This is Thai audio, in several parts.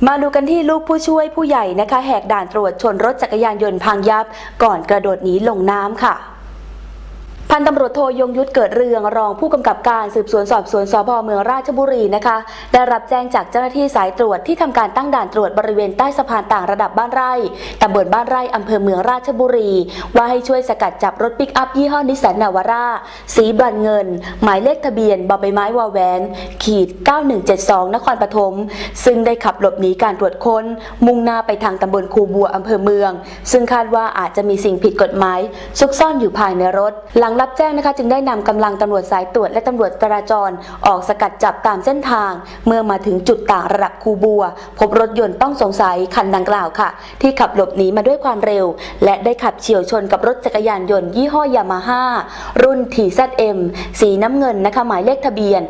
มาดูกันที่ลูกผู้ช่วยผู้ใหญ่นะคะแหกด่านตรวจชนรถจักรยานยนต์พังยับก่อนกระโดดหนีลงน้ำค่ะพันตำรวจโทยงยุทธเกิดเรืองรองผู้กำกับการสืบสวนสอบสวนสภ.เมืองราชบุรีนะคะได้รับแจ้งจากเจ้าหน้าที่สายตรวจที่ทำการตั้งด่านตรวจบริเวณใต้สะพานต่างระดับบ้านไร่ตำบลบ้านไร่อำเภอเมืองราชบุรีว่าให้ช่วยสกัดจับรถปิกอัพยี่ห้อนิสสันนาวาร่าสีบรอนเงินหมายเลขทะเบียนบใบไม้วแหวน9172นครปฐมซึ่งได้ขับหลบหนีการตรวจค้นมุ่งหน้าไปทางตำบลคูบัวอำเภอเมืองซึ่งคาดว่าอาจจะมีสิ่งผิดกฎหมายซุกซ่อนอยู่ภายในรถหลังรับแจ้งนะคะจึงได้นำกำลังตำรวจสายตรวจและตำรวจจราจรออกสกัดจับตามเส้นทางเมื่อมาถึงจุดต่างระดับคูบัวพบรถยนต์ต้องสงสัยคันดังกล่าวค่ะที่ขับหลบหนีมาด้วยความเร็วและได้ขับเฉี่ยวชนกับรถจักรยานยนต์ยี่ห้อยามาฮ่ารุ่น TZM สีน้ำเงินนะคะหมายเลขทะเบียน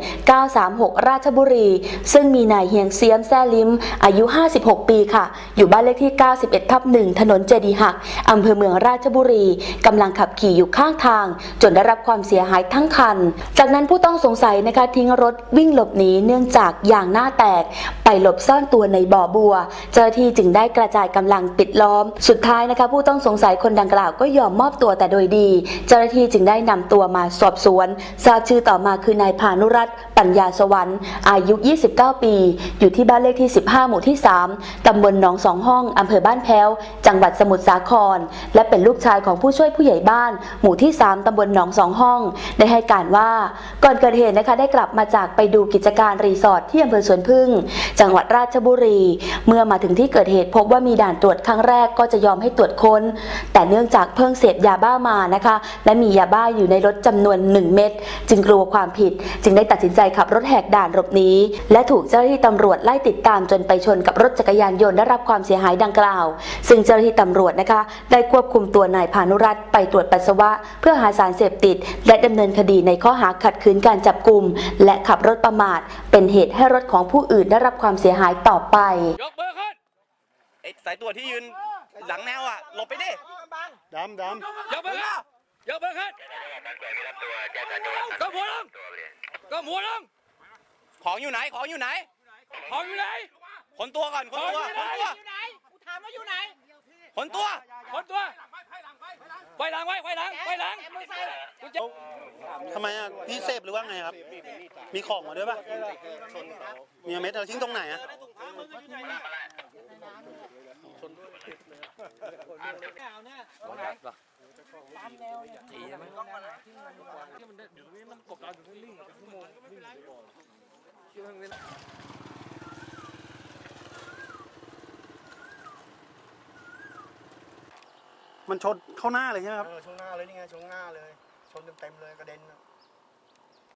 936ราชบุรีซึ่งมีนายเฮียงเซียมแซ่ลิ้มอายุ56ปีค่ะอยู่บ้านเลขที่91/1ถนนเจดีหักอำเภอเมืองราชบุรีกำลังขับขี่อยู่ข้างทางจนได้รับความเสียหายทั้งคันจากนั้นผู้ต้องสงสัยนะคะทิ้งรถวิ่งหลบหนีเนื่องจากยางหน้าแตกไปหลบซ่อนตัวในบ่อบัวเจ้าหน้าที่จึงได้กระจายกำลังปิดล้อมสุดท้ายนะคะผู้ต้องสงสัยคนดังกล่าวก็ยอมมอบตัวแต่โดยดีเจ้าหน้าที่จึงได้นำตัวมาสอบสวนทราบชื่อต่อมาคือนายพานุรัตน์ปัญญาสวรรค์อายุ29ปีอยู่ที่บ้านเลขที่15หมู่ที่3ตำบลหนองสองห้องอำเภอบ้านแพ้วจังหวัดสมุทรสาครและเป็นลูกชายของผู้ช่วยผู้ใหญ่บ้านหมู่ที่3ตำบลหนองสองห้องได้ให้การว่าก่อนเกิดเหตุนะคะได้กลับมาจากไปดูกิจการรีสอร์ทที่อำเภอสวนพึ่งจังหวัดราชบุรีเมื่อมาถึงที่เกิดเหตุพบว่ามีด่านตรวจครั้งแรกก็จะยอมให้ตรวจค้นแต่เนื่องจากเพิ่งเสพยาบ้ามานะคะและมียาบ้าอยู่ในรถจำนวน1 เม็ดจึงกลัวความผิดจึงได้ตัดสินใจขับรถแหกด่านหลบหนีและถูกเจ้าหน้าที่ตำรวจไล่ติดตามจนไปชนกับรถจักรยานยนต์ได้รับความเสียหายดังกล่าวซึ่งเจ้าหน้าที่ตำรวจนะคะได้ควบคุมตัวนายพานุรัตน์ไปตรวจปัสสาวะเพื่อหาสารเสพติดและดำเนินคดีในข้อหาขัดขืนการจับกุมและขับรถประมาทเป็นเหตุให้รถของผู้อื่นได้รับความเสียหายต่อไปยกมือขึ้นไอ้สายตรวจที่ยืนหลังแนวอ่ะหลบไปดิดำยกมือขึ้นยกมือขึ้นก็หมุนลงก็หมุนลงของอยู่ไหนของอยู่ไหนของอยู่ไหนขนตัวก่อนขนตัวขนตัวกูถามว่าอยู่ไหนขนตัวขนตัวไฟหลังไฟหลังทำไมอ่ะพี่เสพหรือว่าไงครับมีของมาด้วยป่ะมีเม็ดเราทิ้งตรงไหนอ่ะมันชนเข้าหน้าเลยใช่ไหมครับชนหน้าเลยนี่ไงชนหน้าเลยชนเต็มเลยกระเด็น